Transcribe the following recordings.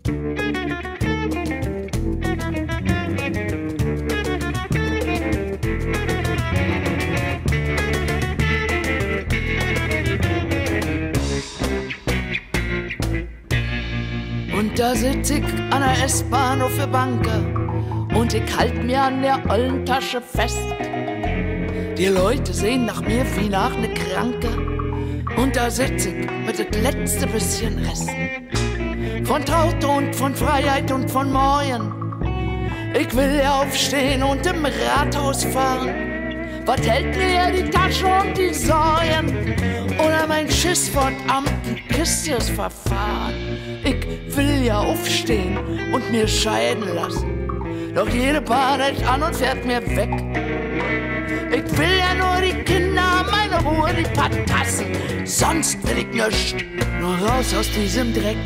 Und da sitz ich an der S-Bahn auf der Bank und ich halt mir an der ollen Tasche fest. Die Leute sehen nach mir wie nach ne Kranke und da sitz ich mit das letzte bisschen Rest von Traute und von Freiheit und von Morgen. Ich will ja aufstehen und im Rathaus fahren. Was hält mir die Tasche und die Sorgen? Oder mein Schiss vor Amt, die Kiste ist verfahren. Ich will ja aufstehen und mir scheiden lassen. Doch jede Bahn hält an und fährt mir weg. Ich will ja nur die Kinder, meine Ruhe, die paar Tassen. Sonst will ich nichts, nur raus aus diesem Dreck.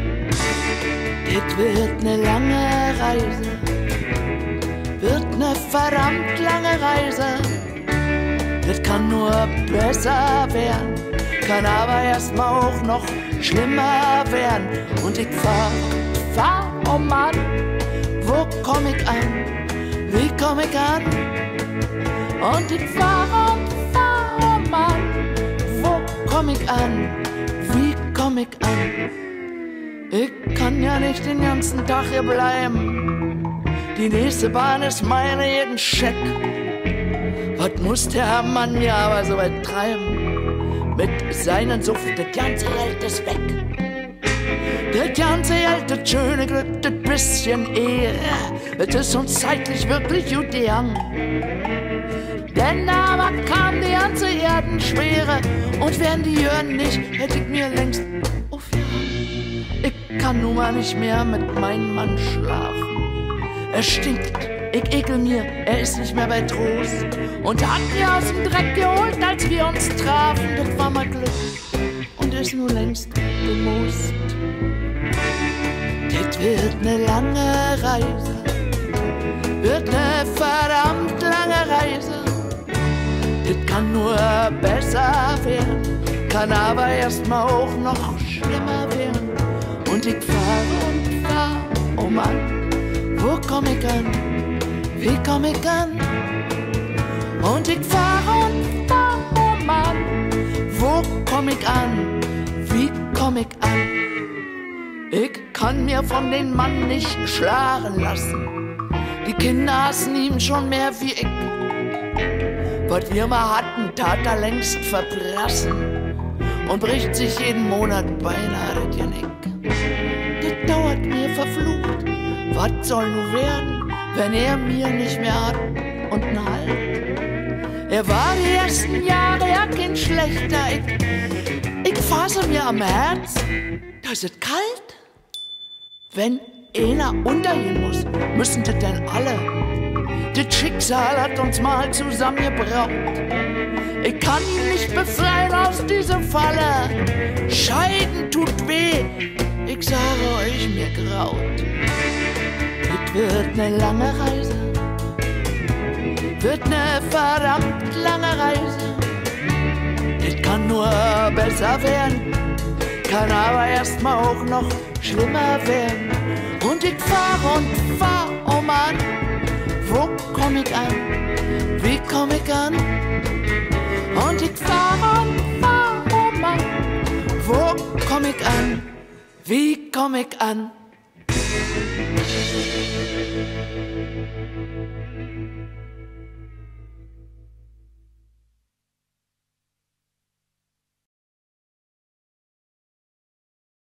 Das wird ne lange Reise, wird ne verdammt lange Reise. Das kann nur besser werden, kann aber erstmal auch noch schlimmer werden. Und ich fahr, oh Mann, wo komm ich an? Wie komm ich an? Und ich fahr, oh Mann, wo komm ich an? Wie komm ich an? Ich kann ja nicht den ganzen Tag hier bleiben. Die nächste Bahn ist meine, jeden Scheck. Was muss der Mann mir aber so weit treiben? Mit seinen Suff, das ganze Geld ist weg. Das ganze Geld, das schöne Glück, das bisschen Ehre, das ist uns zeitlich wirklich gut gegangen. Denn aber kam die ganze Erdenschwere und wären die Jörn nicht, hätte ich mir längst aufgehangen. Ich kann nun mal nicht mehr mit meinem Mann schlafen. Er stinkt, ich ekel mir, er ist nicht mehr bei Trost und hat mir aus dem Dreck geholt, als wir uns trafen. Das war mein Glück und ist nun längst gemoost. Das wird ne lange Reise, wird ne verdammt lange Reise. Das kann nur besser werden, kann aber erstmal auch noch schlimmer werden. Und ich fahr, oh Mann, wo komm ich an? Wie komm ich an? Und ich fahr, oh Mann, wo komm ich an? Wie komm ich an? Ich kann mir von den Mann nicht schlagen lassen. Die Kinder hassen ihn schon mehr wie ich. Was wir mal hatten, tat er längst verprassen und bricht sich jeden Monat beinahe das Genick. Das dauert mir verflucht. Was soll nun werden, wenn er mir nicht mehr hat und einen Halt? Er war die ersten Jahre ja kein schlechter. Ich fasse mir am Herz, da ist es kalt. Wenn einer untergehen muss, müssen das denn alle. Das Schicksal hat uns mal zusammengebracht. Ich kann ihn nicht befreien aus dieser Falle. Scheiden tut weh, ich sage euch, mir graut. Das wird ne lange Reise, wird ne verdammt lange Reise. Das kann nur besser werden, kann aber erstmal auch noch schlimmer werden. Und ich fahr, oh Mann, wo komm ich an? Wie komm ich an? Und ich fahr, oh Mann, wo komm ich an? Wie komm ich an?